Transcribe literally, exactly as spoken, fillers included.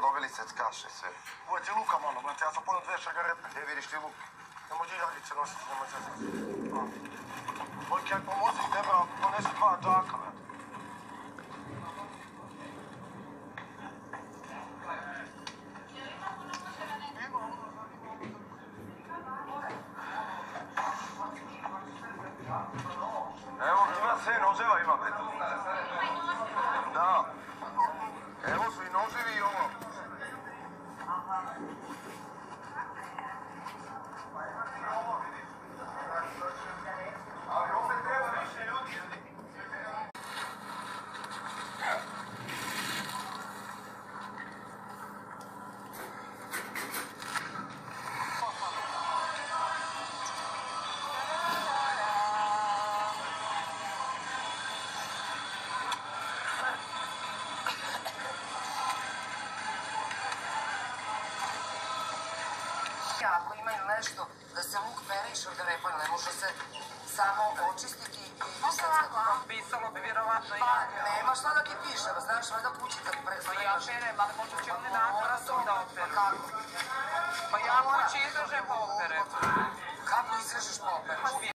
proveli se kaše sve. Ovo ti luka malo, brate, ja sam ponio dve šagarete. Gdje vidiš ti luk? Nemoj džiragice nositi, nemoj zezati. Bojke, jak pomozi tebe, ako ponesi dva džaka, brate. Evo, ima sve, noževa ima, brate. Da. Evo su i noževi i ovo. Ali opet treba više ljudi. Ako imaju nešto da se luk pere i šargarepa, ne može se samo očistiti i... Pisalo bi vjerovatno i... Pa nema šta da ti piše, znaš, valjda kući kad Pa ja perem, ali možda će oni nakon to da operu. Pa kako? Pa ja kući izražem po operetu. Kako izražeš po operu?